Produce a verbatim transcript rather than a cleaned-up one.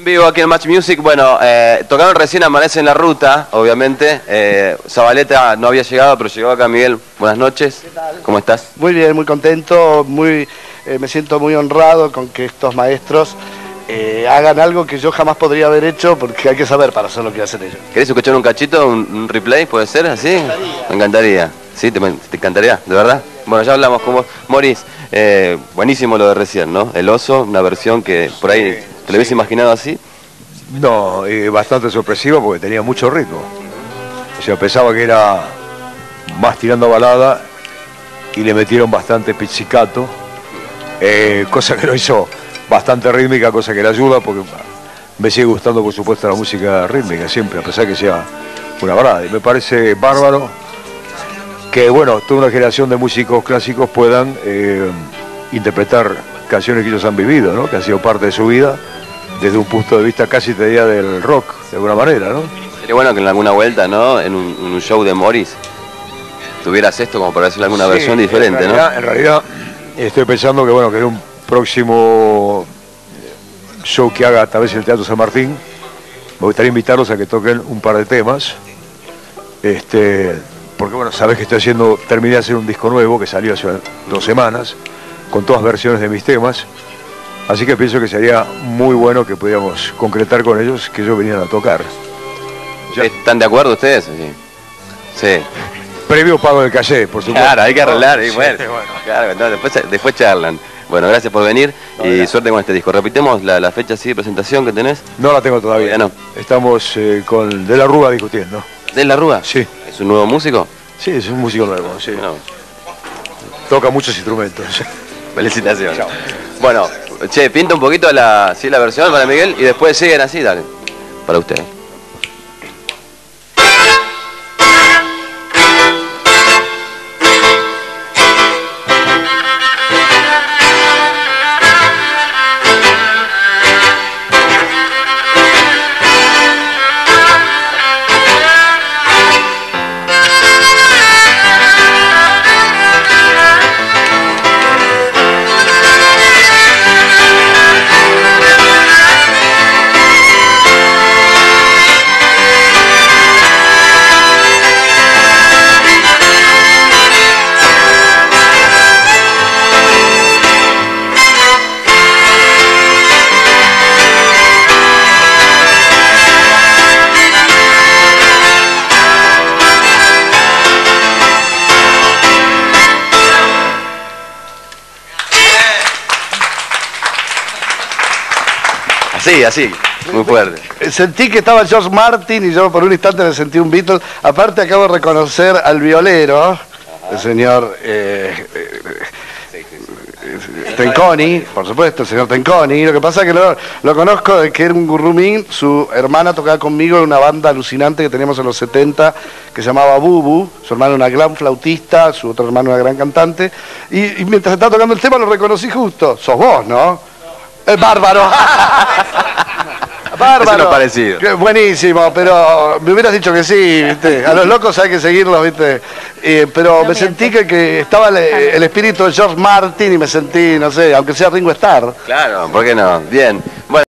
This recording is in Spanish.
vivo aquí en Match Music. Bueno, eh, tocaron recién Amanece en la Ruta, obviamente. Eh, Zabaleta no había llegado, pero llegó acá Miguel. Buenas noches. ¿Qué tal? ¿Cómo estás? Muy bien, muy contento, muy, eh, me siento muy honrado con que estos maestros eh, hagan algo que yo jamás podría haber hecho, porque hay que saber para hacer lo que hacen ellos. ¿Querés escuchar un cachito, un, un replay? ¿Puede ser así? Me encantaría. Me encantaría. ¿Sí? ¿Te, te encantaría? ¿De verdad? Bueno, ya hablamos con vos. Morris, eh, buenísimo lo de recién, ¿no? El Oso, una versión que por ahí... Sí. ¿Te lo habías imaginado así? No, eh, bastante sorpresivo porque tenía mucho ritmo. O sea, pensaba que era más tirando balada y le metieron bastante pizzicato, eh, cosa que lo hizo bastante rítmica, cosa que le ayuda porque me sigue gustando, por supuesto, la música rítmica siempre, a pesar que sea una balada. Y me parece bárbaro que, bueno, toda una generación de músicos clásicos puedan eh, interpretar canciones que ellos han vivido, ¿no? Que han sido parte de su vida, desde un punto de vista casi te diría del rock, de alguna manera, ¿no? Sería bueno que en alguna vuelta, ¿no? En un, en un show de Morris tuvieras esto como para hacer alguna sí, versión diferente, en realidad, ¿no? En realidad estoy pensando que, bueno, que en un próximo show que haga tal vez en el Teatro San Martín, me gustaría invitarlos a que toquen un par de temas, este, porque, bueno, sabes que estoy haciendo, terminé de hacer un disco nuevo que salió hace dos semanas, con todas versiones de mis temas, así que pienso que sería muy bueno que pudiéramos concretar con ellos que ellos vinieran a tocar. Ya. ¿Están de acuerdo ustedes? Sí. Sí. Previo pago del calle, por supuesto. Claro, hay que arreglar, y sí, bueno, bueno. Claro, no, después, después charlan. Bueno, gracias por venir no, y gracias. Suerte con este disco. Repitemos la, la fecha así de presentación que tenés. No la tengo todavía. Todavía no. Estamos eh, con De la Rúa discutiendo. ¿De la Rúa? Sí. ¿Es un nuevo músico? Sí, es un músico nuevo, sí. No. Toca muchos instrumentos. Felicitaciones. Chao. Bueno, che, pinta un poquito la, ¿sí, la versión para Miguel y después siguen así, dale. Para usted. Sí, así, muy fuerte. Sentí que estaba George Martin y yo por un instante me sentí un Beatle. Aparte acabo de reconocer al violero, ajá, el señor eh, eh, Tenconi, por supuesto, el señor Tenconi. Lo que pasa es que lo, lo conozco de que era un gurrumín, su hermana tocaba conmigo en una banda alucinante que teníamos en los setenta que se llamaba Bubu, su hermano una gran flautista, su otro hermano una gran cantante. Y, y mientras estaba tocando el tema lo reconocí justo. Sos vos, ¿no? Es bárbaro. Bárbaro. Es lo parecido. Qué buenísimo, pero me hubieras dicho que sí, ¿viste? A los locos hay que seguirlos, ¿viste? Eh, pero no me sentí que, que estaba el, el espíritu de George Martin y me sentí, no sé, aunque sea Ringo Starr. Claro, ¿por qué no? Bien.